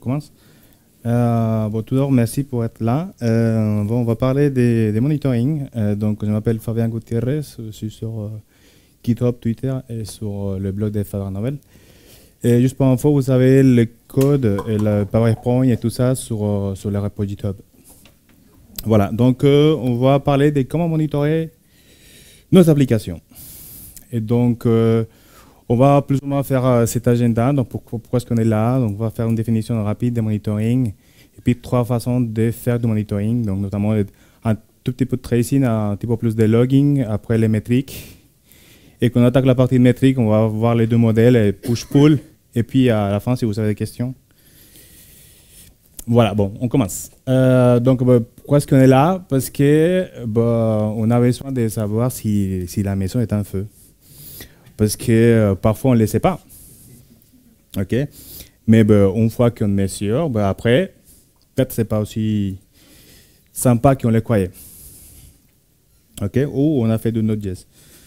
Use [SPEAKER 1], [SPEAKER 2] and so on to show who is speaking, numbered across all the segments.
[SPEAKER 1] commence. Bon, tout d'abord, merci pour être là. Bon, on va parler des monitoring. Donc, je m'appelle Fabien Gutiérrez, je suis sur GitHub, Twitter et sur le blog de Fabien Novel. Et juste pour info, vous avez le code et le PowerPoint et tout ça sur le repo GitHub. Voilà, donc on va parler de comment monitorer nos applications. Et donc, on va plus ou moins faire cet agenda. Donc, pourquoi est-ce qu'on est là? Donc, on va faire une définition rapide de monitoring. Et puis, 3 façons de faire du monitoring. Donc, notamment un tout petit peu de tracing, un petit peu plus de logging, après les métriques. Et quand on attaque la partie de métriques, on va voir les 2 modèles, push-pull. Et puis, à la fin, si vous avez des questions. Voilà, bon, on commence. Donc, pourquoi est-ce qu'on est là? Parce que on a besoin de savoir si la maison est en feu. Parce que parfois, on ne le sait pas. OK? Mais une fois qu'on est sûr, après, peut-être que ce n'est pas aussi sympa qu'on le croyait. OK? Ou on a fait de Node.js.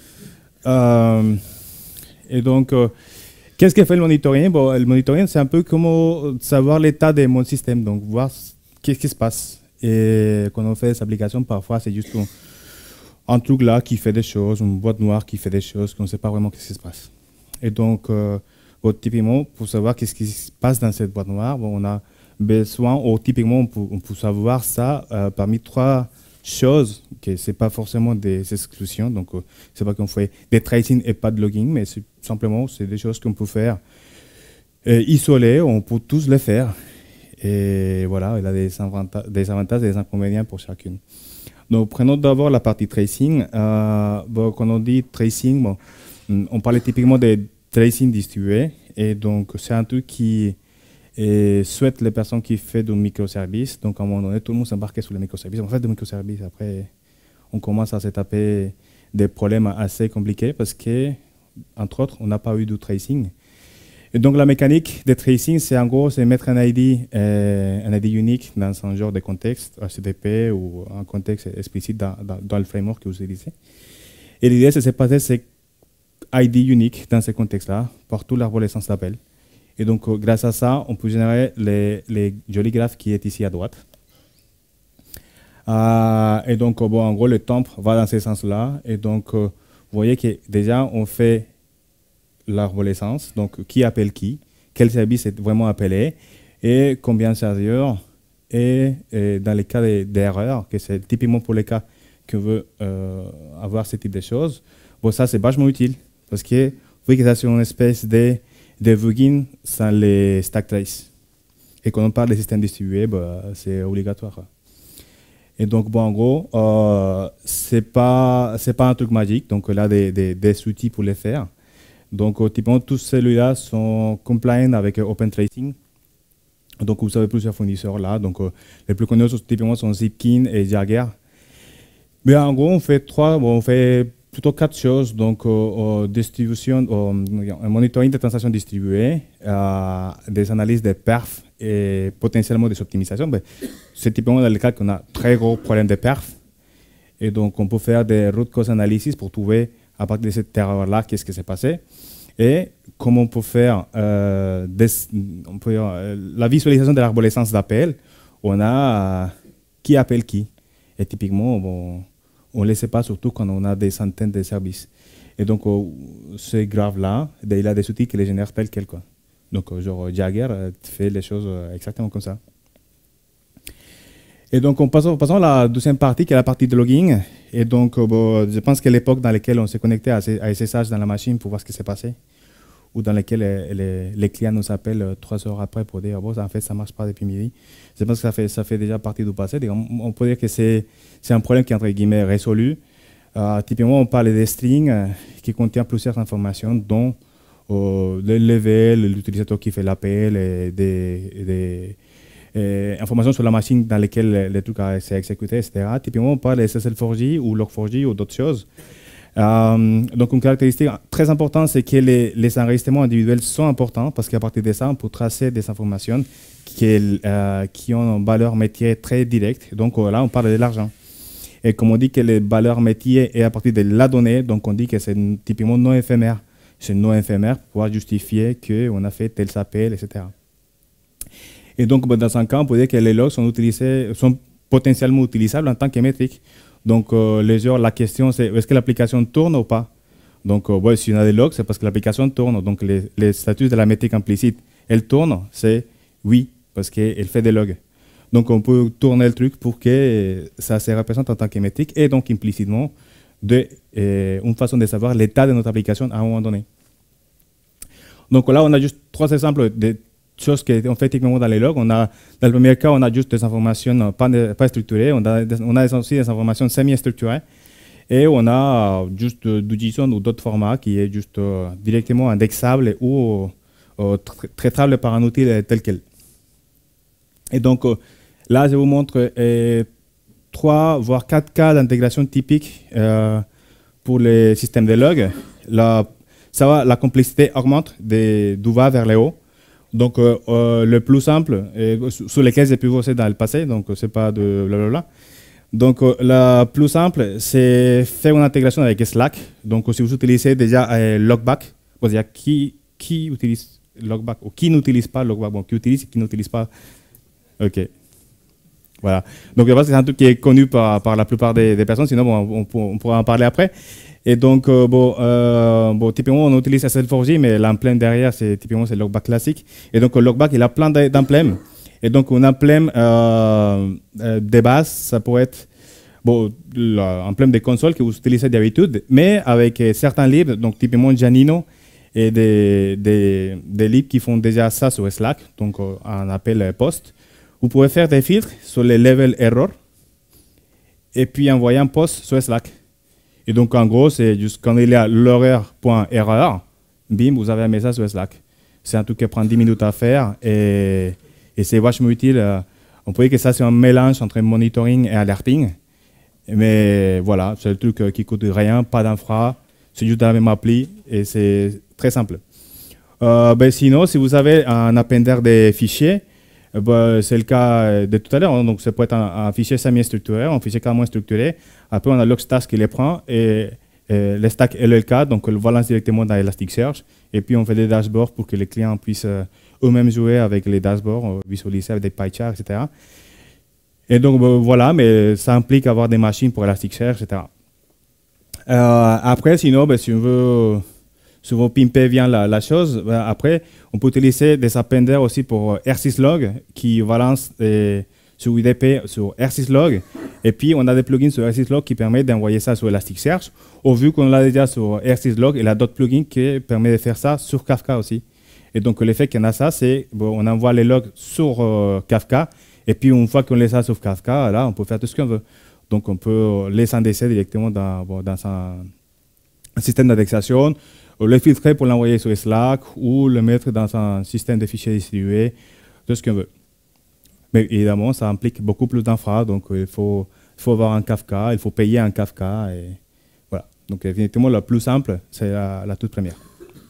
[SPEAKER 1] Et donc, qu'est-ce que fait le monitoring? Bon, le monitoring, c'est un peu comme savoir l'état de mon système. Donc, voir qu'est-ce qui se passe. Et quand on fait des applications, parfois, c'est juste un truc là qui fait des choses, une boîte noire qui fait des choses, qu'on ne sait pas vraiment ce qui se passe. Et donc, typiquement, pour savoir qu'est-ce qui se passe dans cette boîte noire, on a besoin, ou typiquement, on peut savoir ça parmi 3 choses, que ce n'est pas forcément des exclusions. Donc, c'est pas qu'on fait des tracing et pas de logging, mais simplement, c'est des choses qu'on peut faire isolées, on peut tous les faire. Et voilà, il a des avantages et des inconvénients pour chacune. Donc, prenons d'abord la partie tracing. Quand on dit tracing, on parlait typiquement de tracing distribué. Et donc, c'est un truc qui souhaite les personnes qui font du microservice. Donc, à un moment donné, tout le monde s'embarque sur les microservices. On fait des microservices. Après, on commence à se taper des problèmes assez compliqués parce que, entre autres, on n'a pas eu de tracing. Et donc, la mécanique de tracing, c'est en gros, c'est mettre un ID unique dans un genre de contexte, HTTP ou un contexte explicite dans le framework que vous utilisez. Et l'idée, c'est de passer ces ID uniques dans ce contexte-là par tout l'arborescence d'appel. Et donc, grâce à ça, on peut générer les jolis graphes qui est ici à droite. Et donc, en gros, le temp va dans ce sens-là. Et donc, vous voyez que déjà, on fait l'arborescence, donc qui appelle qui, quel service est vraiment appelé, et combien de chargeurs, et dans les cas d'erreur, que c'est typiquement pour les cas qu'on veut avoir ce type de choses, ça c'est vachement utile, parce que vous voyez que ça c'est une espèce de debugging sans les stack trace. Et quand on parle des systèmes distribués, c'est obligatoire. Et donc, en gros, c'est pas un truc magique, donc là, des outils pour les faire. Donc, typiquement, tous ceux-là sont compliant avec OpenTracing. Donc, vous avez plusieurs fournisseurs là. Donc, les plus connus, typiquement, sont Zipkin et Jagger. Mais en gros, on fait plutôt 4 choses. Donc, distribution, un monitoring de transactions distribuées, des analyses de perf et potentiellement des optimisations. C'est typiquement dans le cas qu'on a très gros problèmes de perf. Et donc, on peut faire des root cause analysis pour trouver à partir de cette erreur-là, qu'est-ce qui s'est passé, et comment on peut faire la visualisation de l'arborescence d'appel. On a qui appelle qui. Et typiquement, on ne le sait pas, surtout quand on a des centaines de services. Et donc, ce graphe-là, il a des outils qui les génèrent tel quel. Donc, genre, Jagger fait les choses exactement comme ça. Et donc, passons à la deuxième partie, qui est la partie de logging. Et donc, je pense que l'époque dans laquelle on s'est connecté à SSH dans la machine pour voir ce qui s'est passé, ou dans laquelle les clients nous appellent 3 heures après pour dire en fait, ça ne marche pas depuis midi. Je pense que ça fait déjà partie du passé. On peut dire que c'est un problème qui est entre guillemets résolu. Typiquement, on parle des strings qui contiennent plusieurs informations, dont le level, l'utilisateur qui fait l'appel, et des informations sur la machine dans laquelle le truc s'est exécuté, etc. Typiquement, on parle de SSL4j ou Log4j ou d'autres choses. Donc, une caractéristique très importante, c'est que les enregistrements individuels sont importants parce qu'à partir de ça, on peut tracer des informations qui ont une valeur métier très directe. Donc, là, on parle de l'argent. Et comme on dit que les valeurs métier est à partir de la donnée, donc on dit que c'est typiquement non éphémère. C'est non éphémère pour pouvoir justifier qu'on a fait tel appel, etc. Et donc, dans un cas, on peut dire que les logs sont potentiellement utilisables en tant que métrique. Donc, la question, c'est est-ce que l'application tourne ou pas? Donc, si on a des logs, c'est parce que l'application tourne. Donc, les statuts de la métrique implicite, elle tourne, c'est oui, parce qu'elle fait des logs. Donc, on peut tourner le truc pour que ça se représente en tant que métrique et donc implicitement une façon de savoir l'état de notre application à un moment donné. Donc là, on a juste 3 exemples de choses qui sont faites typiquement dans les logs. Dans le premier cas, on a juste des informations pas structurées. On a aussi des informations semi-structurées. Et on a juste du JSON ou d'autres formats qui est juste directement indexable ou traitable par un outil tel quel. Et donc, là, je vous montre 3 voire 4 cas d'intégration typiques pour les systèmes de logs. La complexité augmente du bas vers le haut. Donc, le plus simple, sur lequel j'ai pu bosser dans le passé, donc c'est pas de blablabla. Donc, la plus simple, c'est faire une intégration avec Slack. Donc, si vous utilisez déjà Logback, vous dire qui utilise Logback ou qui n'utilise pas Logback, bon, qui utilise et qui n'utilise pas. OK. Voilà. Donc, je pense que c'est un truc qui est connu par la plupart des personnes, sinon bon, on pourra en parler après. Et donc, typiquement, on utilise SL4J, mais l'emblème derrière, c'est Logback classique. Et donc, Logback, il a plein d'emblèmes. Et donc, un emblème de base, ça pourrait être l'emblème de console que vous utilisez d'habitude, mais avec certains libres, donc typiquement Janino, et des libres qui font déjà ça sur Slack, donc on appelle post. Vous pouvez faire des filtres sur les level error et puis envoyer un post sur Slack. Et donc, en gros, c'est juste quand il y a l'erreur.erreur, bim, vous avez un message sur Slack. C'est un truc qui prend 10 minutes à faire et c'est vachement utile. On peut dire que ça, c'est un mélange entre monitoring et alerting. Mais voilà, c'est le truc qui coûte rien, pas d'infra, c'est juste dans la même appli et c'est très simple. Sinon, si vous avez un appender des fichiers, c'est le cas de tout à l'heure, hein. Donc ça peut être un fichier semi-structuré, un fichier carrément structuré. Après, on a Logstash qui les prend et les stacks LLK, donc on le balance directement dans Elasticsearch. Et puis on fait des dashboards pour que les clients puissent eux-mêmes jouer avec les dashboards, visualiser avec des pie charts, etc. Et donc voilà, mais ça implique avoir des machines pour Elasticsearch, etc. Après, sinon, si on veut pimper bien la chose, après, on peut utiliser des appenders aussi pour R6log qui balancent sur UDP sur R6log. Et puis, on a des plugins sur R6log qui permettent d'envoyer ça sur Elasticsearch. Au vu qu'on l'a déjà sur R6log, il y a d'autres plugins qui permettent de faire ça sur Kafka aussi. Et donc, l'effet qu'il y en a ça, c'est on envoie les logs sur Kafka. Et puis, une fois qu'on les a sur Kafka, là, on peut faire tout ce qu'on veut. Donc, on peut les indexer directement dans un système d'indexation, le filtrer pour l'envoyer sur Slack ou le mettre dans un système de fichiers distribués, tout ce qu'on veut. Mais évidemment, ça implique beaucoup plus d'infra, donc il faut avoir un Kafka, il faut payer un Kafka. Et voilà. Donc, évidemment, la plus simple, c'est la toute première.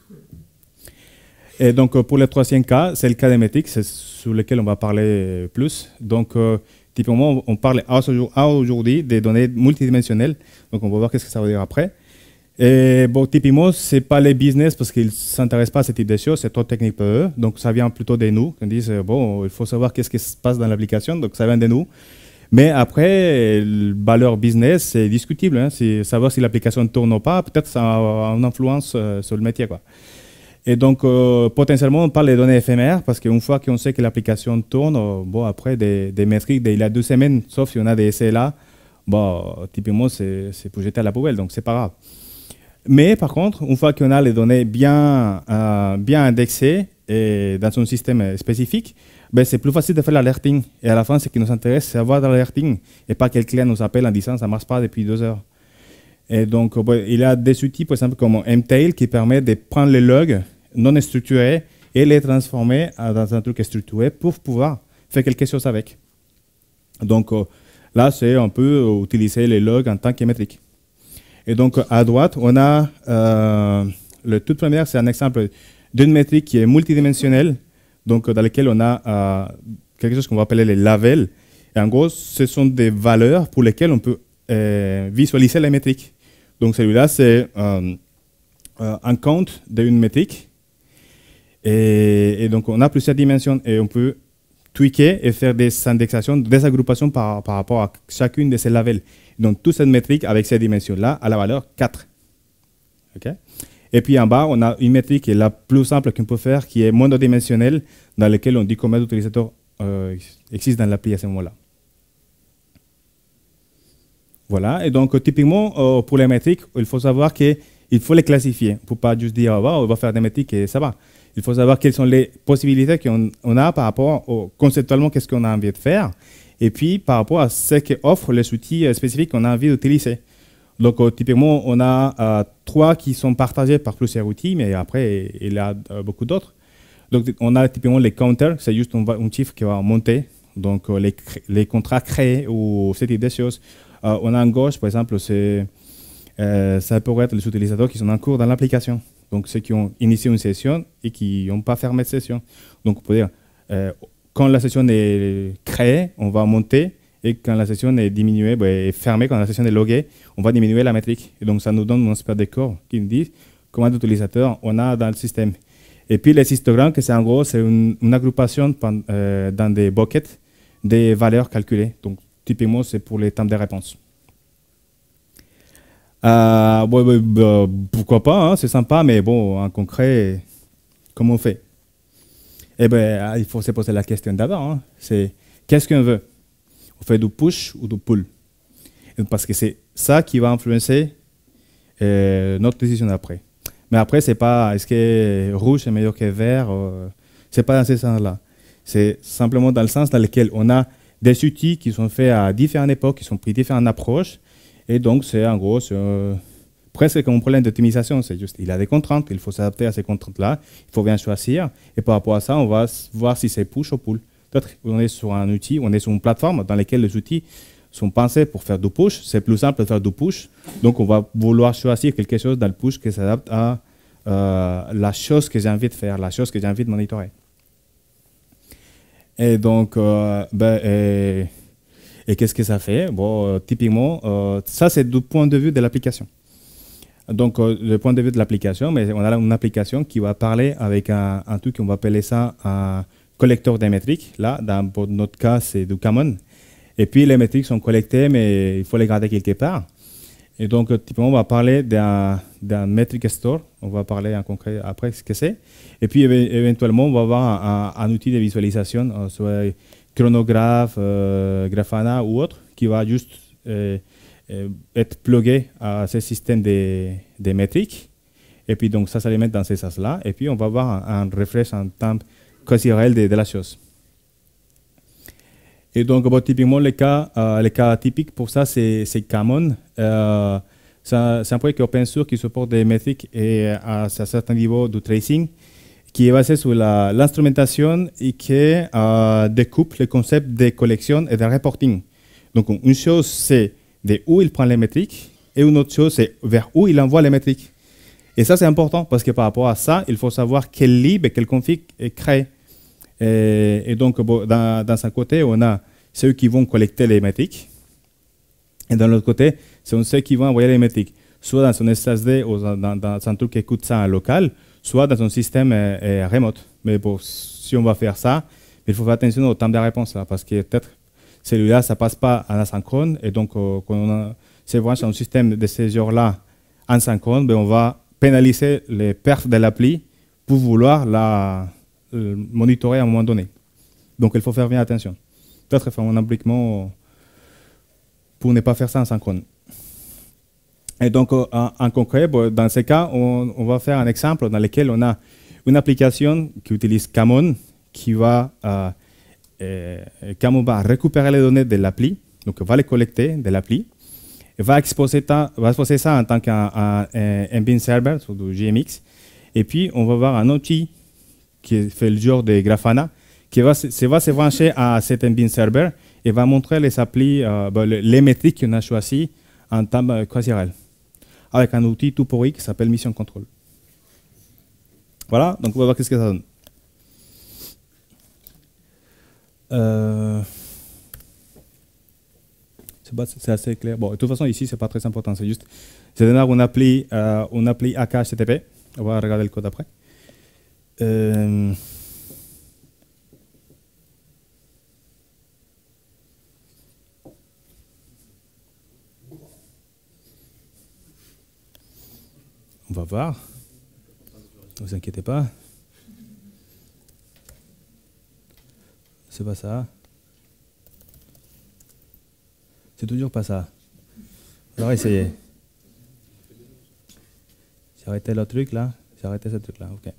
[SPEAKER 1] Et donc, pour le troisième cas, c'est le cas des métriques, c'est sur lequel on va parler plus. Donc, typiquement, on parle aujourd'hui des données multidimensionnelles. Donc, on va voir qu'est-ce que ça veut dire après. Et typiquement, ce n'est pas les business parce qu'ils ne s'intéressent pas à ce type de choses, c'est trop technique pour eux. Donc, ça vient plutôt de nous. On dit, il faut savoir qu'est-ce qui se passe dans l'application, donc ça vient de nous. Mais après, leur business, c'est discutible. Hein, savoir si l'application tourne ou pas, peut-être ça a une influence sur le métier, quoi. Et donc, potentiellement, on parle des données éphémères parce qu'une fois qu'on sait que l'application tourne, après, des métriques d'il y a 2 semaines, sauf si on a des SLA, typiquement, c'est pour jeter à la poubelle, donc c'est pas grave. Mais par contre, une fois qu'on a les données bien indexées et dans un système spécifique, c'est plus facile de faire l'alerting. Et à la fin, ce qui nous intéresse, c'est avoir de l'alerting et pas que le client nous appelle en disant « ça ne marche pas depuis 2 heures ». Et donc, il y a des outils, par exemple, comme Mtail, qui permet de prendre les logs non structurés et les transformer dans un truc structuré pour pouvoir faire quelque chose avec. Donc, là, c'est un peu utiliser les logs en tant que métrique. Et donc, à droite, on a le tout premier, c'est un exemple d'une métrique qui est multidimensionnelle, donc dans laquelle on a quelque chose qu'on va appeler les labels. Et en gros, ce sont des valeurs pour lesquelles on peut visualiser les métriques. Donc, celui-là, c'est un compte d'une métrique. Et donc, on a plusieurs dimensions et on peut tweaker et faire des indexations, des agrupations par rapport à chacune de ces labels. Donc, toute cette métrique avec ces dimensions-là a la valeur 4. Okay? Et puis en bas, on a une métrique qui est la plus simple qu'on peut faire, qui est monodimensionnelle, dans laquelle on dit combien d'utilisateurs existent dans l'appli à ce moment-là. Voilà, et donc typiquement, pour les métriques, il faut savoir qu'il faut les classifier. Il ne faut pas juste dire, oh, on va faire des métriques et ça va. Il faut savoir quelles sont les possibilités qu'on a par rapport conceptuellement, qu'est-ce qu'on a envie de faire, et puis par rapport à ce qu'offrent les outils spécifiques qu'on a envie d'utiliser. Donc typiquement, on a 3 qui sont partagés par plusieurs outils, mais après, il y a beaucoup d'autres. Donc on a typiquement les counters, c'est juste un chiffre qui va monter, donc les contrats créés ou ce type de choses. On a en gauche, par exemple, ça pourrait être les utilisateurs qui sont en cours dans l'application. Donc, ceux qui ont initié une session et qui n'ont pas fermé de session. Donc, on peut dire, quand la session est créée, on va monter. Et quand la session est diminuée, est fermée, quand la session est loguée, on va diminuer la métrique. Et donc, ça nous donne un espèce de corps qui nous dit combien d'utilisateurs on a dans le système. Et puis, les histogrammes, c'est en gros, c'est une agrupation dans des buckets des valeurs calculées. Donc, typiquement, c'est pour les temps de réponse. Pourquoi pas, hein, c'est sympa, mais bon, en concret, comment on fait? Eh bien, il faut se poser la question d'abord. Hein, c'est qu'est-ce qu'on veut? On fait du push ou du pull? Parce que c'est ça qui va influencer notre décision après. Mais après, c'est pas est-ce que rouge est meilleur que vert? C'est pas dans ce sens-là. C'est simplement dans le sens dans lequel on a des outils qui sont faits à différentes époques, qui sont pris différentes approches. Et donc, c'est en gros presque comme un problème d'optimisation. C'est juste, il a des contraintes, il faut s'adapter à ces contraintes-là, il faut bien choisir. Et par rapport à ça, on va voir si c'est push ou pull. Peut-être qu'on est sur un outil, on est sur une plateforme dans laquelle les outils sont pensés pour faire du push. C'est plus simple de faire du push. Donc, on va vouloir choisir quelque chose dans le push qui s'adapte à la chose que j'ai envie de faire, la chose que j'ai envie de monitorer. Et donc, et qu'est-ce que ça fait? Bon, typiquement, ça, c'est du point de vue de l'application. Donc, le point de vue de l'application, mais on a une application qui va parler avec un truc qu'on va appeler ça un collecteur des métriques. Là, dans notre cas, c'est du Common. Et puis, les métriques sont collectées, mais il faut les garder quelque part. Et donc, typiquement, on va parler d'un metric store. On va parler en concret après ce que c'est. Et puis, éventuellement, on va avoir un outil de visualisation, soit chronographe, Grafana ou autre, qui va juste être plugué à ce système des métriques. Et puis, donc, ça les met dans ces sens-là. Et puis, on va avoir un refresh en temps quasi réel de la chose. Et donc, bon, typiquement, les cas typiques pour ça, c'est Common. C'est un projet qui est open source, qui supporte des métriques et à un certain niveau de tracing, qui est basé sur l'instrumentation et qui découpe le concept de collection et de reporting. Donc, une chose, c'est de où il prend les métriques, et une autre chose, c'est vers où il envoie les métriques. Et ça, c'est important, parce que par rapport à ça, il faut savoir quel lib et quel config est créé. Et donc, bon, dans un côté, on a ceux qui vont collecter les métriques, et dans l'autre côté, c'est ceux qui vont envoyer les métriques, soit dans son SSD ou dans un truc qui écoute ça en local, soit dans un système remote. Mais bon, si on va faire ça, il faut faire attention au temps de réponse, là, parce que peut-être celui-là, ça ne passe pas en asynchrone, et donc quand on se branche sur un système de ce genre-là en synchrone, ben, on va pénaliser les perfs de l'appli pour vouloir la monitorer à un moment donné. Donc, il faut faire bien attention. Peut-être faire un appliquement pour ne pas faire ça en synchrone. Et donc, en concret, dans ce cas, on va faire un exemple dans lequel on a une application qui utilise Common, qui va, Common va récupérer les données de l'appli, donc va les collecter de l'appli, et va exposer ça en tant qu'un bin server sur du JMX. Et puis, on va avoir un outil qui fait le genre de Grafana, qui va se brancher à cet bin server et va montrer les applis, les métriques qu'on a choisies en temps quasi réel, avec un outil tout pourri qui s'appelle Mission Control. Voilà, donc on va voir qu'est-ce que ça donne. C'est assez clair. Bon, de toute façon, ici, c'est pas très important. C'est juste, c'est une appli HTTP. On va regarder le code après. On va voir. Ne vous inquiétez pas. C'est pas ça. C'est toujours pas ça. Alors essayez. J'ai arrêté le truc là. J'ai arrêté ce truc là. Ok.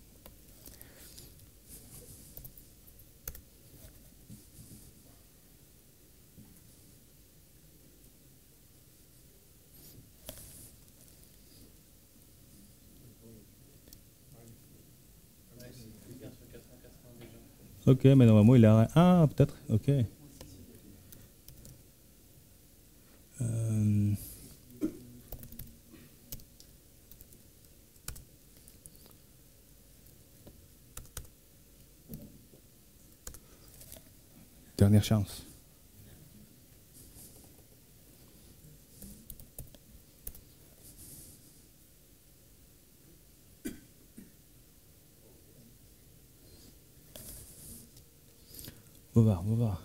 [SPEAKER 1] Ok, mais normalement il a... Ah, peut-être. Ok. Euh, Dernière chance. On va voir, on va voir.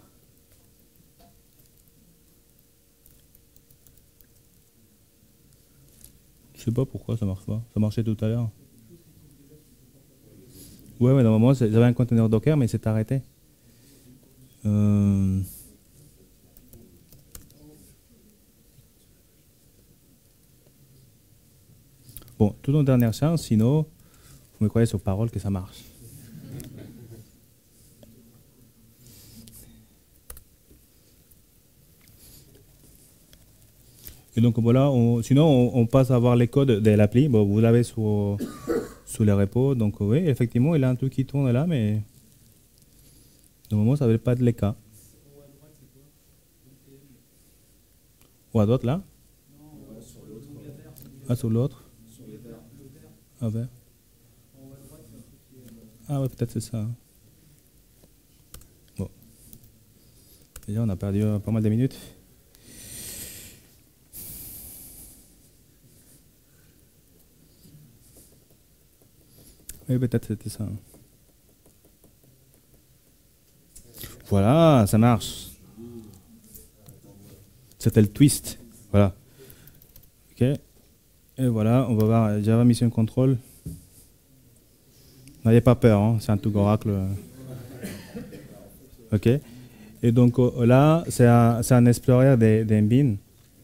[SPEAKER 1] Je sais pas pourquoi ça marche pas. Ça marchait tout à l'heure. Ouais, mais normalement j'avais un conteneur Docker, mais c'est arrêté. Bon, toute une dernière chance, sinon, vous me croyez sur parole que ça marche. Et donc voilà, sinon on passe à voir les codes de l'appli. Bon, vous l'avez sous les repos. Donc oui, effectivement, il a un truc qui tourne là, mais normalement ça ne veut pas être le cas. Ou à droite là? Ah, sur l'autre? Ah ouais. Ah ouais, peut-être c'est ça. Bon. Déjà, on a perdu pas mal de minutes. Oui, peut-être c'était ça. Voilà, ça marche. C'était le twist. Voilà. Ok. Et voilà, on va voir Java Mission Control. N'ayez pas peur, hein, c'est un truc Oracle. Ok. Et donc là, c'est un explorer d'Embin.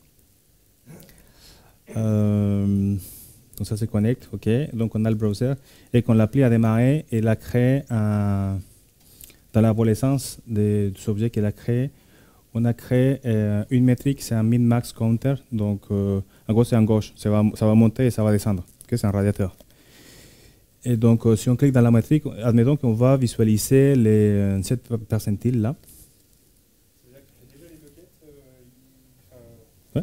[SPEAKER 1] Donc ça se connecte, ok. Donc on a le browser. Et quand l'appli a démarré, il a créé dans l'arborescence des objets qu'il a créé, on a créé une métrique, c'est un min-max counter. Donc en gros, c'est en gauche. Ça va monter et ça va descendre. Okay, c'est un radiateur. Et donc, si on clique dans la métrique, admettons qu'on va visualiser cette percentile là. Ouais.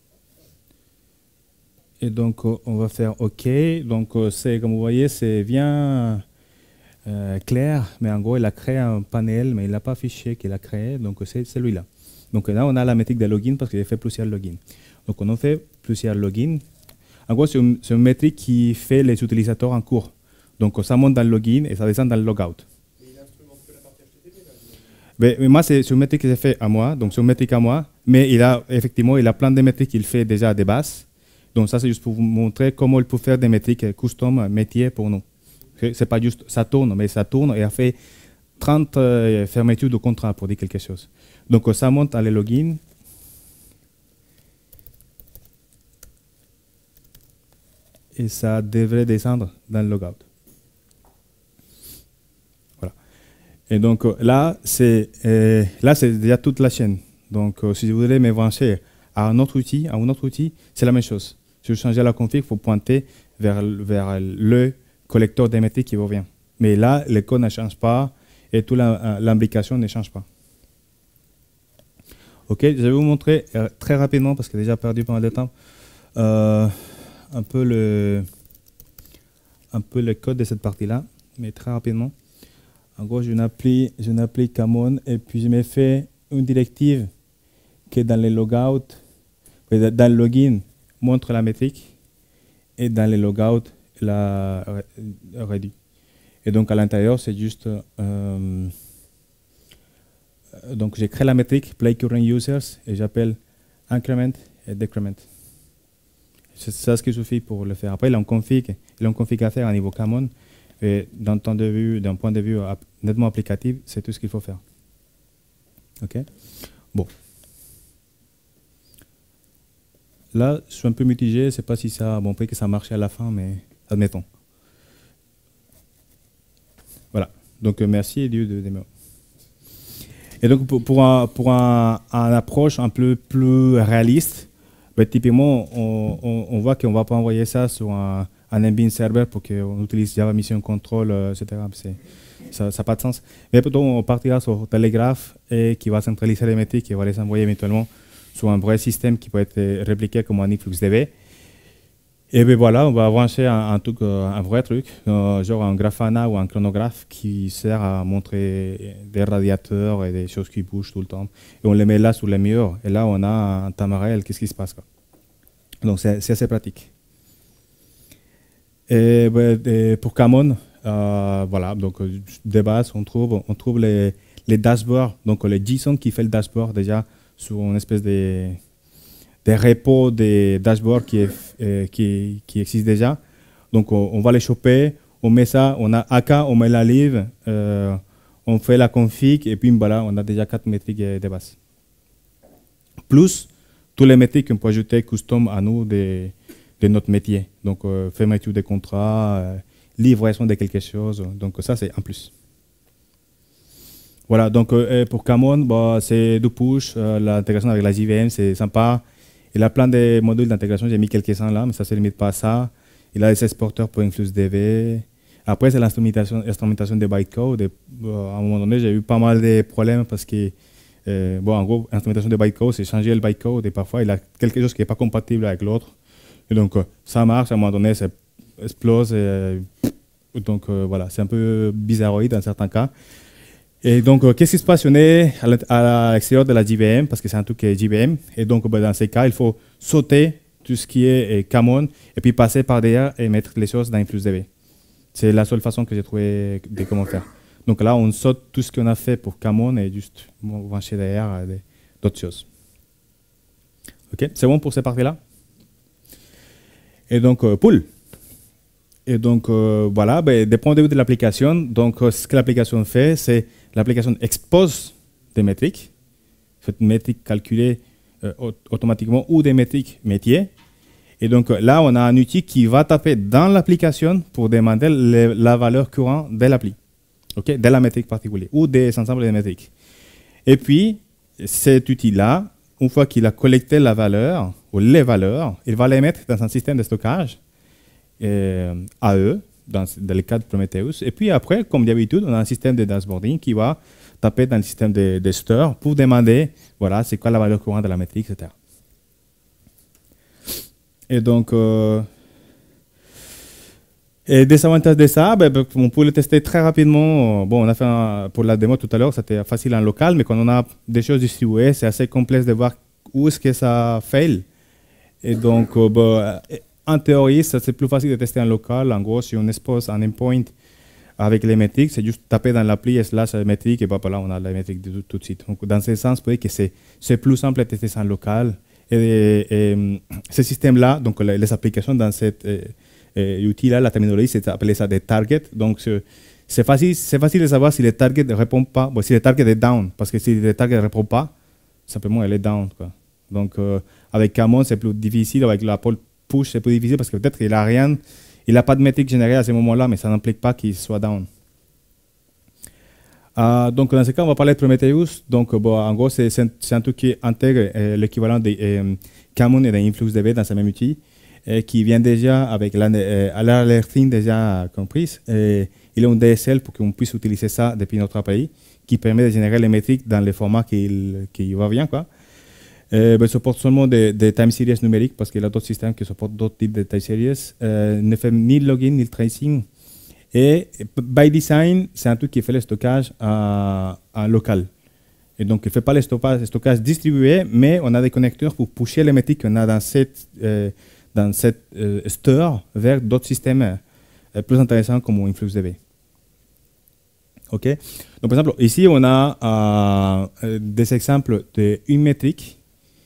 [SPEAKER 1] Et donc, on va faire OK. Donc, c'est comme vous voyez, c'est bien clair, mais en gros, il a créé un panel, mais il n'a pas affiché qu'il a créé. Donc, c'est celui-là. Donc, là, on a la métrique de login parce qu'il a fait plusieurs logins. Donc, on en fait plusieurs logins. En gros, c'est une métrique qui fait les utilisateurs en cours. Donc, ça monte dans le login et ça descend dans le logout. Mais il instrumente que la partie HTTP, mais moi, c'est une métrique que j'ai fait à moi. Donc, c'est une métrique à moi. Mais il a plein de métriques qu'il fait déjà à des bases. Donc, ça, c'est juste pour vous montrer comment il peut faire des métriques custom métiers pour nous. C'est pas juste ça tourne, mais ça tourne et a fait 30 fermetures de contrat pour dire quelque chose. Donc, ça monte dans les logins. Et ça devrait descendre dans le logout. Voilà. Et donc là, c'est déjà toute la chaîne. Donc si vous voulez me brancher à un autre outil, c'est la même chose. Si vous changez la config, il faut pointer vers le collecteur des métriques qui vous vient. Mais là, le code ne change pas et toute l'implication ne change pas. Ok, je vais vous montrer très rapidement, parce que j'ai déjà perdu pas mal de temps, un peu le code de cette partie-là, mais très rapidement. En gros, j'ai une appli Camon et puis je me fais une directive qui dans les logout, dans le login, montre la métrique et dans les logout, la réduit. Et donc à l'intérieur, c'est juste donc j'ai créé la métrique play current users et j'appelle increment et decrement. C'est ça ce qui suffit pour le faire. Après, il en config à faire à niveau common. Et d'un point de vue nettement applicatif, c'est tout ce qu'il faut faire. OK? Bon. Là, je suis un peu mitigé. Je ne sais pas si ça, bon, peut-être que ça marchait à la fin, mais admettons. Voilà. Donc, merci, Eliud de démo. Et donc, pour un approche un peu plus réaliste, ben, typiquement, on voit qu'on ne va pas envoyer ça sur un Ambient server pour qu'on utilise Java Mission Control, etc. Ça n'a pas de sens. Mais plutôt, on partira sur Telegraph et qui va centraliser les métriques et va les envoyer éventuellement sur un vrai système qui peut être répliqué comme un InfluxDB. Et bien voilà, on va brancher un vrai truc, genre un Grafana ou un chronographe qui sert à montrer des radiateurs et des choses qui bougent tout le temps. Et on les met là sous les murs, et là on a un temps réel, qu'est-ce qui se passe, quoi. Donc c'est assez pratique. Et, pour Camon, voilà, donc de base on trouve les dashboards, donc les JSON qui fait le dashboard déjà sur une espèce des repos des dashboards qui existent déjà. Donc on va les choper, on met ça, on a AK, on met la live, on fait la config et puis voilà, on a déjà 4 métriques de base. Plus tous les métriques qu'on peut ajouter custom à nous de notre métier. Donc fermeture des contrats, livraison de quelque chose. Donc ça c'est en plus. Voilà, donc pour Camon, bah, c'est du push, l'intégration avec la JVM c'est sympa. Il a plein de modules d'intégration, j'ai mis quelques-uns là, mais ça ne se limite pas à ça. Il a les exporteurs pour InfluxDB. Après, c'est l'instrumentation de bytecode. À un moment donné, j'ai eu pas mal de problèmes parce que, bon, en gros, l'instrumentation de bytecode, c'est changer le bytecode et parfois, il a quelque chose qui n'est pas compatible avec l'autre. Et donc, ça marche, à un moment donné, ça explose. Donc, voilà, c'est un peu bizarroïde dans certains cas. Et donc, qu'est-ce qui se passe si on est à l'extérieur de la JVM, parce que c'est un truc qui est JVM. Et donc, dans ces cas, il faut sauter tout ce qui est Camon et puis passer par derrière et mettre les choses dans InfluxDB. C'est la seule façon que j'ai trouvé de comment faire. Donc là, on saute tout ce qu'on a fait pour Camon et juste brancher derrière d'autres choses. OK, c'est bon pour cette partie-là? Et donc, pool. Et donc, voilà, ben, des points de vue de l'application. Donc, ce que l'application fait, c'est l'application expose des métriques, cette métrique calculée automatiquement ou des métriques métiers. Et donc, là, on a un outil qui va taper dans l'application pour demander la valeur courante de l'appli, okay, de la métrique particulière ou des ensembles de métriques. Et puis, cet outil-là, une fois qu'il a collecté la valeur ou les valeurs, il va les mettre dans un système de stockage AE, dans le cas de Prometheus. Et puis après, comme d'habitude, on a un système de dashboarding qui va taper dans le système de store pour demander, voilà, c'est quoi la valeur courante de la métrique, etc. Et donc, et des avantages de ça, ben, on peut le tester très rapidement. Bon, on a fait pour la démo tout à l'heure, c'était facile en local, mais quand on a des choses distribuées, c'est assez complexe de voir où est-ce que ça fail. Et donc, en théorie, c'est plus facile de tester en local. En gros, si on expose un endpoint avec les métriques, c'est juste taper dans l'appli / métrique et là, on a les métriques tout de suite. Donc, dans ce sens, vous voyez que c'est plus simple de tester ça en local. Et ce système-là, donc les applications dans cet outil-là, la terminologie, c'est appelé ça des targets. Donc, c'est facile de savoir si le target ne répond pas, bon, si le target est down, parce que si le target ne répond pas, simplement, elle est down, quoi. Donc, avec Camon, c'est plus difficile, avec la push, c'est plus difficile parce que peut-être qu'il n'a rien, il n'a pas de métrique générée à ce moment-là, mais ça n'implique pas qu'il soit down. Donc, dans ce cas, on va parler de Prometheus. Donc, bon, en gros, c'est un truc qui intègre l'équivalent de Camon et d'InfluxDB dans ce même outil, qui vient déjà avec l'alerting déjà comprise. Il a un DSL pour qu'on puisse utiliser ça depuis notre API, qui permet de générer les métriques dans les formats qui va bien, quoi. Il supporte seulement des time series numériques parce qu'il y a d'autres systèmes qui supportent d'autres types de time series. Ne fait ni le login ni le tracing. Et by design, c'est un truc qui fait le stockage en local. Et donc, il ne fait pas le stockage distribué, mais on a des connecteurs pour pusher les métriques qu'on a dans cette store vers d'autres systèmes plus intéressants comme InfluxDB. OK? Donc, par exemple, ici, on a des exemples d'une métrique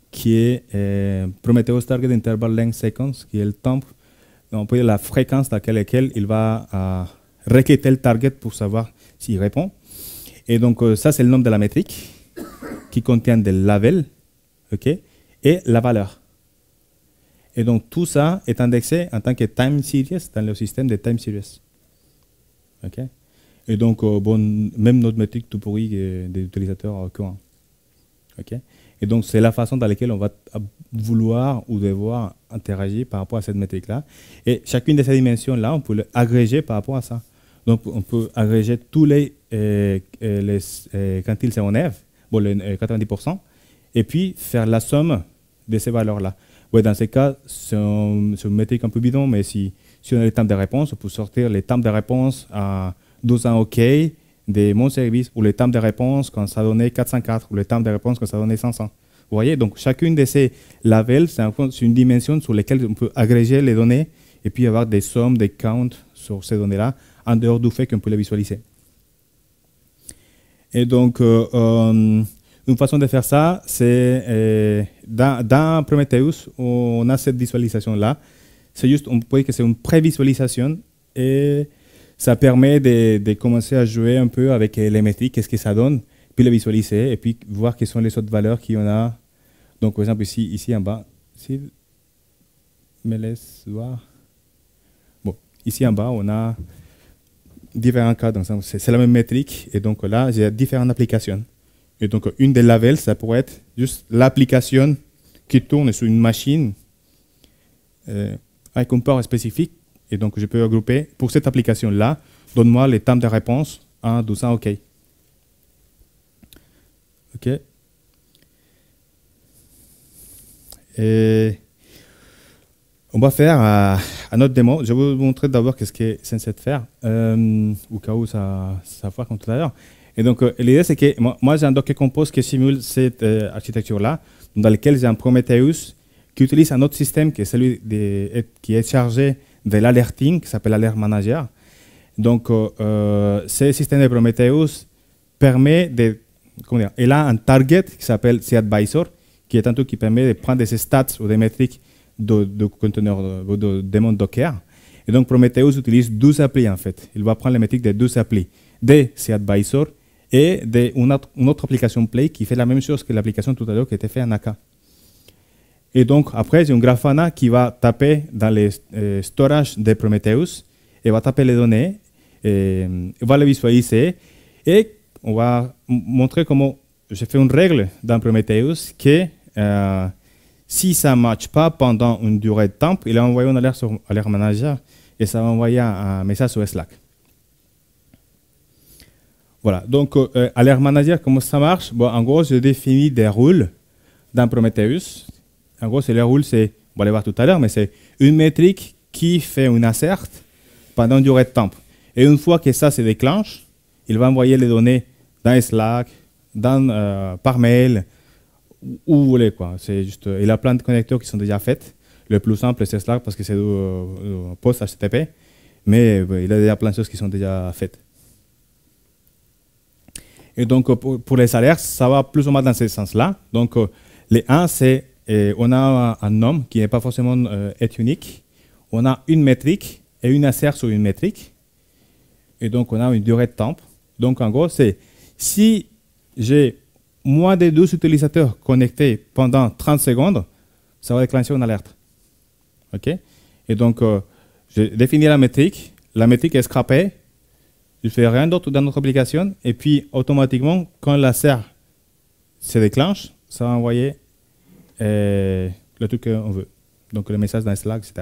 [SPEAKER 1] qui est Prometheus Target Interval Length Sequence, qui est le temps, on peut dire la fréquence à laquelle il va requêter le target pour savoir s'il répond. Et donc ça, c'est le nom de la métrique qui contient des labels, ok, et la valeur. Et donc tout ça est indexé en tant que time series dans le système de time series. Ok. Et donc bon, même notre métrique tout pourri des utilisateurs courants. Ok. Et donc c'est la façon dans laquelle on va vouloir ou devoir interagir par rapport à cette métrique-là. Et chacune de ces dimensions-là, on peut l'agréger par rapport à ça. Donc on peut agréger tous les quantiles secondaires, bon, les 90%, et puis faire la somme de ces valeurs-là. Ouais, dans ces cas, c'est une métrique un peu bidon, mais si on a les temps de réponse, on peut sortir les temps de réponse à 200 OK de mon service, ou les temps de réponse quand ça donnait 404, ou les temps de réponse quand ça donnait 500. Vous voyez, donc chacune de ces labels, c'est une dimension sur laquelle on peut agréger les données et puis avoir des sommes, des counts sur ces données-là, en dehors du fait qu'on peut les visualiser. Et donc, une façon de faire ça, c'est dans Prometheus, on a cette visualisation-là. C'est juste, on peut dire que c'est une pré-visualisation et ça permet de commencer à jouer un peu avec les métriques, qu'est-ce que ça donne, puis les visualiser et puis voir quelles sont les autres valeurs qu'il y en a. Donc, par exemple, ici en bas, s'il me laisse voir. Bon, ici en bas, on a différents cas. C'est la même métrique et donc là, j'ai différentes applications. Et donc, une des labels, ça pourrait être juste l'application qui tourne sur une machine avec un port spécifique. Et donc, je peux regrouper pour cette application-là, donne-moi les temps de réponse en 200 OK. OK. Et on va faire un autre démo. Je vais vous montrer d'abord ce que c'est censé faire, au cas où ça foire comme tout à l'heure. Et donc, l'idée, c'est que moi j'ai un Docker Compose qui simule cette architecture-là, dans laquelle j'ai un Prometheus qui utilise un autre système qui est celui qui est chargé de l'alerting, qui s'appelle Alert Manager. Donc, ce système de Prometheus permet de, comment dire, il a un target qui s'appelle CAdvisor, qui est un truc qui permet de prendre des stats ou des métriques de conteneurs, de démons Docker. Et donc, Prometheus utilise 12 applis, en fait. Il va prendre les métriques de 12 applis, de CAdvisor et d'une autre application Play qui fait la même chose que l'application tout à l'heure qui était faite en AK. Et donc, après, j'ai un Grafana qui va taper dans les storage de Prometheus et va taper les données, et va les visualiser et on va montrer comment j'ai fait une règle dans Prometheus que si ça ne matche pas pendant une durée de temps, il a envoyé une alerte sur Alert Manager et ça va envoyer un message sur Slack. Voilà, donc Alert Manager, comment ça marche? Bon, en gros, je définis des rôles dans Prometheus. En gros, les rôles, c'est, on va les voir tout à l'heure, mais c'est une métrique qui fait une assert pendant une durée de temps. Et une fois que ça se déclenche, il va envoyer les données dans Slack, par mail, où vous voulez, quoi. C'est juste, il a plein de connecteurs qui sont déjà faits. Le plus simple, c'est Slack parce que c'est du post HTTP, mais il a déjà plein de choses qui sont déjà faites. Et donc, pour les alertes, ça va plus ou moins dans ce sens-là. Donc, les 1, c'est on a un nom qui n'est pas forcément est unique. On a une métrique et une assert sur une métrique. Et donc, on a une durée de temps. Donc, en gros, c'est si j'ai moins de 12 utilisateurs connectés pendant 30 secondes, ça va déclencher une alerte. OK? Et donc, je définis la métrique. La métrique est scrappée. Je ne fais rien d'autre dans notre application. Et puis, automatiquement, quand l'assert se déclenche, ça va envoyer le truc qu'on veut. Donc, le message dans Slack, etc.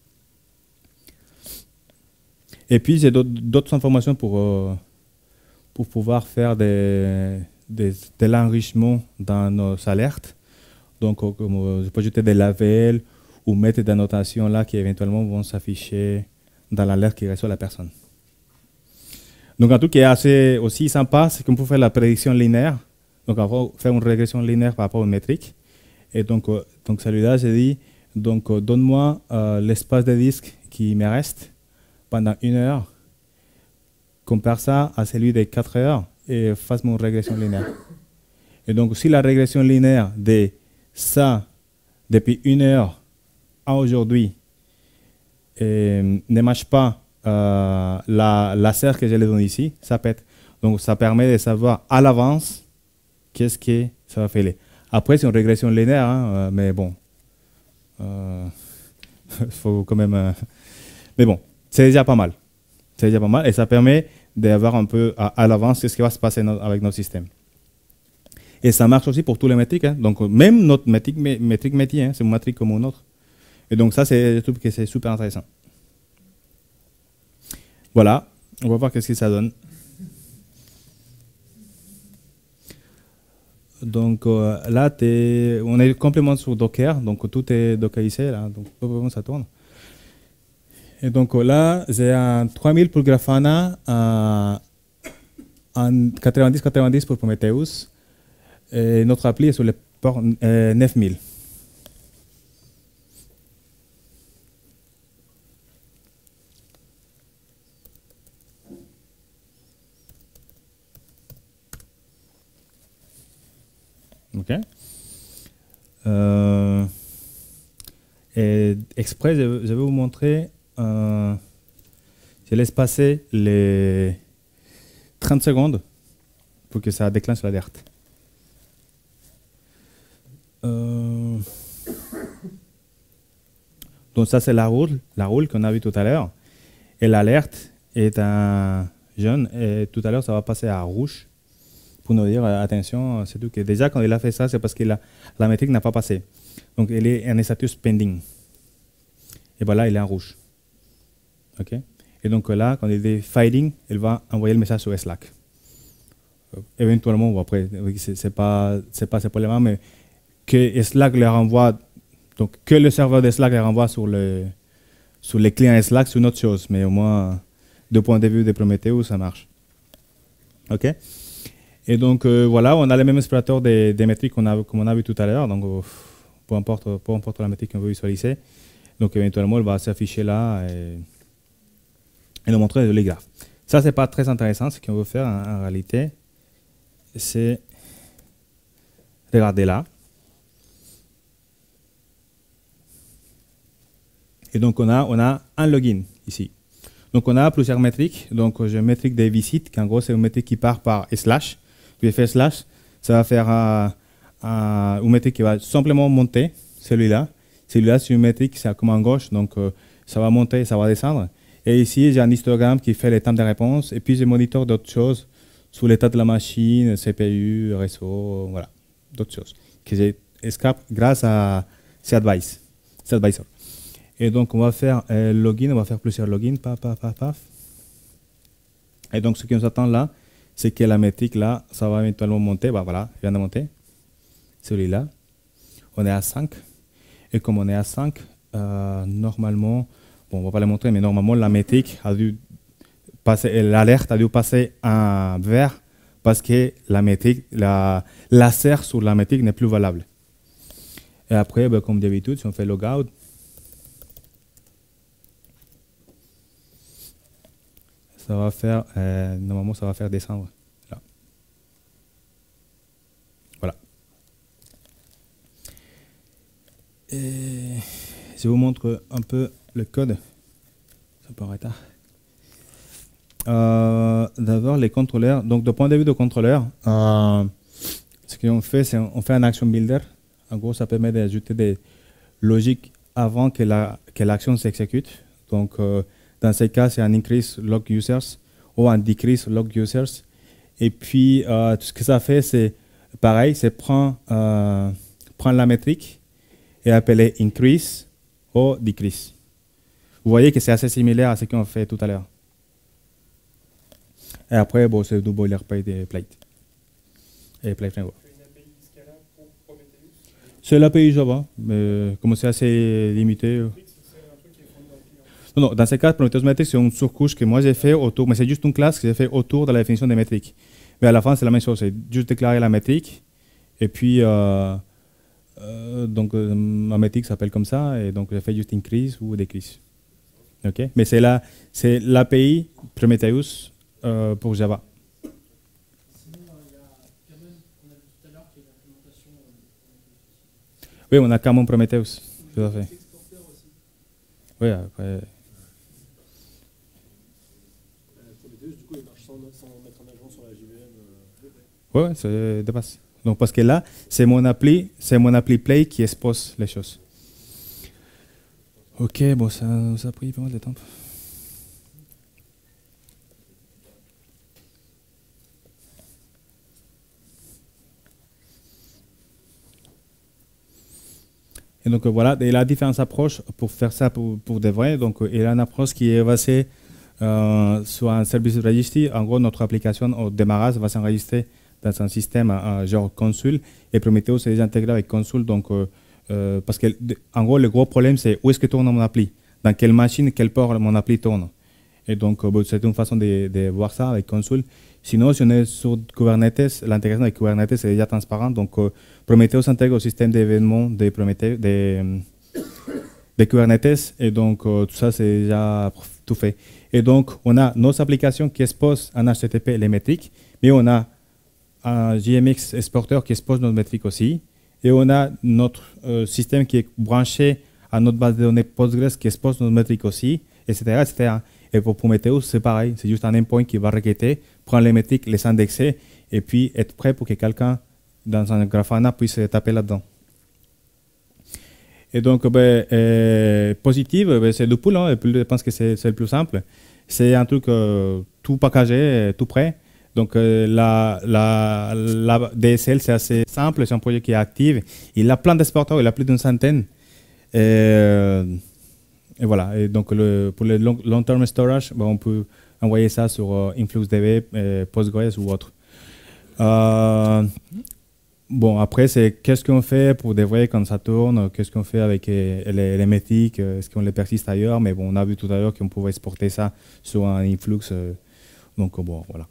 [SPEAKER 1] Et puis, j'ai d'autres informations pour pouvoir faire de l'enrichissement dans nos alertes. Donc, je peux ajouter des labels ou mettre des annotations là qui éventuellement vont s'afficher dans l'alerte qui reçoit la personne. Donc, un truc qui est assez aussi sympa, c'est qu'on peut faire la prédiction linéaire. Donc, on va faire une régression linéaire par rapport aux métriques. Et donc celui-là, j'ai dit, donne-moi l'espace de disque qui me reste pendant 1 heure, compare ça à celui de 4 heures et fasse mon régression linéaire. Et donc, si la régression linéaire de ça, depuis 1 heure à aujourd'hui, ne marche pas la serre que je les donne ici, ça pète. Donc ça permet de savoir à l'avance qu'est-ce que ça va faire. Après, c'est une régression linéaire, hein, mais bon, faut quand même. Mais bon, c'est déjà pas mal. C'est déjà pas mal et ça permet d'avoir un peu à l'avance ce qui va se passer avec notre système. Et ça marche aussi pour tous les métriques. Hein. Donc même notre métrique métier, hein, c'est une métrique comme une autre. Et donc ça, je trouve que c'est super intéressant. Voilà, on va voir qu'est-ce que ça donne. Donc là, on est complètement sur Docker, donc tout est dockerisé, là, donc ça tourne. Et donc là, j'ai un 3000 pour Grafana, un 90-90 pour Prometheus, et notre appli est sur le port 9000. OK. Et exprès, je vais vous montrer. Je laisse passer les 30 secondes pour que ça déclenche l'alerte. Donc ça, c'est la roule qu'on a vu tout à l'heure. Et l'alerte est un jaune. Et tout à l'heure, ça va passer à rouge pour nous dire attention, c'est tout. Que déjà, quand il a fait ça, c'est parce que la métrique n'a pas passé. Donc, il est en status pending. Et voilà, il est en rouge. OK? Et donc là, quand il est failing, il va envoyer le message sur Slack. Éventuellement, bon, après, c'est pas ce problème, mais que Slack le renvoie, donc que le serveur de Slack le renvoie sur les clients Slack, c'est une autre chose. Mais au moins, de point de vue de Prometheus, ça marche. OK? Et donc, voilà, on a le même explorateur des métriques comme on a vu tout à l'heure. Donc, peu importe la métrique qu'on veut visualiser. Donc, éventuellement, elle va s'afficher là et nous montrer les graphes. Ça, c'est pas très intéressant. Ce qu'on veut faire en réalité, c'est regarder là. Et donc, on a un login ici. Donc, on a plusieurs métriques. Donc, j'ai une métrique des visites, qui en gros, c'est une métrique qui part par slash. Je vais faire slash. Ça va faire une métrique qui va simplement monter, celui-là. Celui-là, c'est une métrique, c'est comme en gauche. Donc, ça va monter, ça va descendre. Et ici, j'ai un histogramme qui fait les temps de réponse. Et puis, je monitore d'autres choses sur l'état de la machine, CPU, réseau, voilà, d'autres choses que j'escape grâce à CAdvisor. Et donc, on va faire login, on va faire plusieurs logins, paf. Et donc, ce qui nous attend là, c'est que la métrique là, ça va éventuellement monter. Bah, voilà, il vient de monter. Celui-là. On est à 5. Et comme on est à 5, normalement, bon, on ne va pas le montrer, mais normalement, la métrique a dû passer, l'alerte a dû passer en vert parce que la métrique, la serre sur la métrique n'est plus valable. Et après, ben, comme d'habitude, si on fait logout, ça va faire, normalement, ça va faire descendre. Là. Voilà. Et je vous montre un peu le code. Ça peut arrêter. D'abord, les contrôleurs. Donc, de point de vue de contrôleur, ce qu'on fait, c'est on fait un action builder. En gros, ça permet d'ajouter des logiques avant que l'action s'exécute. Donc, dans ce cas, c'est un increase log users ou un decrease log users. Et puis, tout ce que ça fait, c'est pareil, c'est prendre la métrique et appeler increase ou decrease. Vous voyez que c'est assez similaire à ce qu'on fait tout à l'heure. Et après, bon, c'est du boilerplate et plate. Et plate framework. C'est l'API Java, mais comme c'est assez limité. Non, dans ce cas, Prometheus Metrics, c'est une surcouche que moi j'ai fait autour, mais c'est juste une classe que j'ai fait autour de la définition des métriques. Mais à la fin, c'est la même chose, c'est juste déclarer la métrique, et puis, donc, ma métrique s'appelle comme ça, et donc j'ai fait juste increase ou decrease. Okay? Mais c'est l'API Prometheus pour Java. Oui, on a Camon Prometheus, tout à fait. Oui, après.
[SPEAKER 2] Prometheus, du coup, il marche sans mettre en agent sur la JVM.
[SPEAKER 1] Oui, c'est de base. Donc, parce que là, c'est mon appli Play qui expose les choses. Ok, bon, ça a pris pas mal de temps. Et donc voilà, il y a différentes approches pour faire ça pour de vrai. Donc il y a une approche qui est basée sur un service registry. En gros, notre application au démarrage va s'enregistrer dans un système genre Consul et Prometheus est déjà intégré avec Consul. Donc, parce que en gros, le gros problème c'est où est-ce que tourne mon appli, dans quelle machine, quel port mon appli tourne. Et donc, c'est une façon de voir ça avec Consul. Sinon, si on est sur Kubernetes, l'intégration avec Kubernetes est déjà transparente. Donc, Prometheus intègre au système d'événements de Kubernetes. Et donc, tout ça, c'est déjà tout fait. Et donc, on a nos applications qui exposent en HTTP les métriques, mais on a un JMX exporteur qui expose nos métriques aussi. Et on a notre système qui est branché à notre base de données Postgres qui expose nos métriques aussi, etc., etc. Et pour Prometheus, c'est pareil. C'est juste un endpoint qui va requêter, prendre les métriques, les indexer, et puis être prêt pour que quelqu'un dans un Grafana puisse taper là-dedans. Et donc, positive, c'est le pool. Hein, je pense que c'est le plus simple. C'est un truc tout packagé, tout prêt. Donc, la DSL, c'est assez simple. C'est un projet qui est actif. Il a plein d'exporteurs. Il a plus d'une centaine. Et voilà. Et donc, pour le long-term storage, on peut envoyer ça sur InfluxDB, Postgres ou autre. Bon, après, c'est qu'est-ce qu'on fait pour de vrai quand ça tourne, qu'est-ce qu'on fait avec les métriques, est-ce qu'on les persiste ailleurs, mais bon, on a vu tout à l'heure qu'on pouvait exporter ça sur un Influx, donc bon, voilà.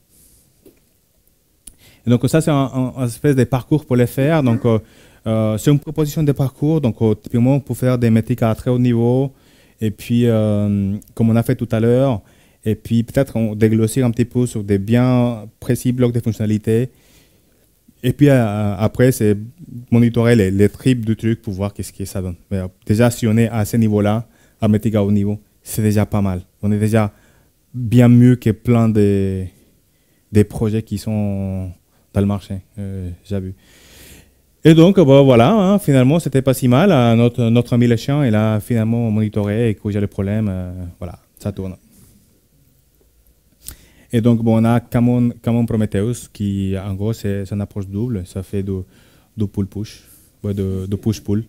[SPEAKER 1] Et donc ça, c'est un espèce de parcours pour les faire, donc c'est une proposition de parcours, donc typiquement pour faire des métriques à très haut niveau, et puis comme on a fait tout à l'heure, et puis peut-être déglossir un petit peu sur des bien précis blocs de fonctionnalités. Et puis après, c'est monitorer les tripes du truc pour voir qu'est-ce que ça donne. Mais, déjà, si on est à ce niveau-là, à métrique à haut niveau, c'est déjà pas mal. On est déjà bien mieux que plein des projets qui sont dans le marché, j'ai vu. Et donc, voilà, hein, finalement, c'était pas si mal. Notre ami le chien, il a finalement monitoré et corrigé le problème. Voilà, ça tourne. Et donc, bon, on a Camon Prometheus qui, en gros, c'est une approche double. Ça fait de pull-push, de push-pull.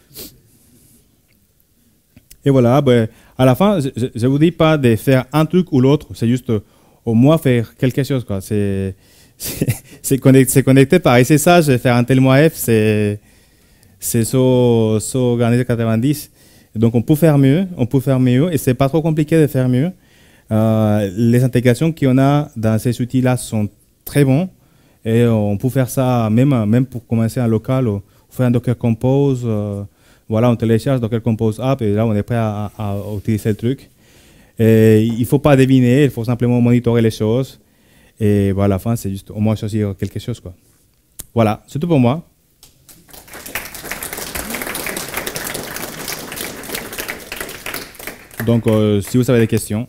[SPEAKER 1] Et voilà, à la fin, je ne vous dis pas de faire un truc ou l'autre. C'est juste au moins faire quelque chose. C'est connecté par SSH, faire un tel mois F, c'est so organisé 90. Donc, on peut faire mieux, et c'est pas trop compliqué de faire mieux. Les intégrations qu'on a dans ces outils-là sont très bons et on peut faire ça même pour commencer en local, on fait un Docker Compose, voilà, on télécharge Docker Compose App et là on est prêt à utiliser le truc. Et il ne faut pas deviner, il faut simplement monitorer les choses et voilà, à la fin c'est juste au moins choisir quelque chose, quoi. Voilà, c'est tout pour moi. Donc si vous avez des questions.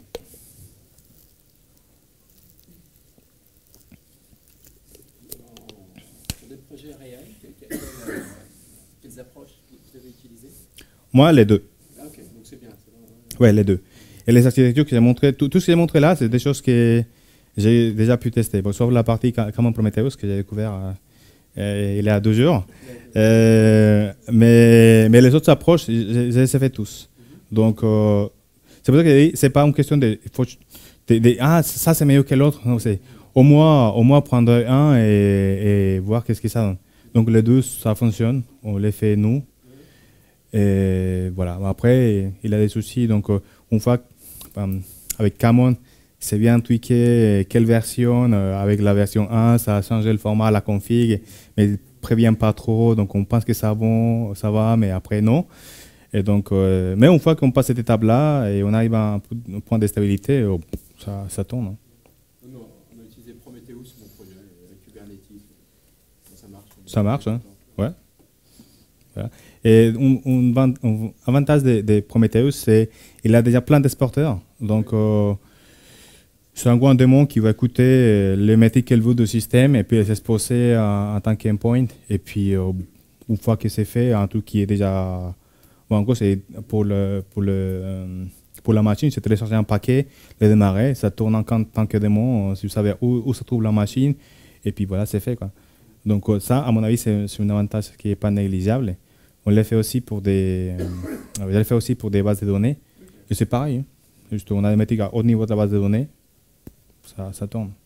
[SPEAKER 1] Moi, les deux.
[SPEAKER 2] Ah, ok, donc c'est bien.
[SPEAKER 1] Ouais, les deux. Et les architectures que j'ai montrées, tout ce que j'ai montré là, c'est des choses que j'ai déjà pu tester. Bon, sauf la partie Camon Prometheus que j'ai découvert il y a 2 jours. Mais les autres approches, je les ai fait tous. Donc, c'est pour ça que c'est pas une question de ah, ça c'est meilleur que l'autre. Non, c'est au moins prendre un et voir qu'est-ce que ça donne. Donc, les deux, ça fonctionne. On les fait nous. Et voilà. Après, il a des soucis. Donc, une fois avec Camon, c'est bien tweaké quelle version. Avec la version 1, ça a changé le format, la config, mais il ne prévient pas trop. Donc, on pense que ça va, mais après, non. Et donc, mais une fois qu'on passe cette étape-là et on arrive à un point de stabilité, ça tourne. Hein.
[SPEAKER 2] Non, on a utilisé Prometheus, mon projet, avec Kubernetes. Ça marche.
[SPEAKER 1] Ça marche, hein. Ouais. Voilà. Et un avantage de Prometheus, c'est qu'il a déjà plein d'exporteurs. Donc, c'est un gros un démon qui va écouter les métriques qu'elle veut du système et puis s'exposer en tant qu'endpoint. Et puis, une fois que c'est fait, un truc qui est déjà... Bon, en gros, c'est pour la machine, c'est télécharger un paquet, le démarrer, ça tourne en tant que démon, si vous savez où se trouve la machine, et puis voilà, c'est fait, quoi. Donc ça, à mon avis, c'est un avantage qui n'est pas négligeable. On l'a fait aussi pour je l'ai fait aussi pour des bases de données, et c'est pareil, hein. Juste, on a des métriques à haut niveau de la base de données, ça tourne.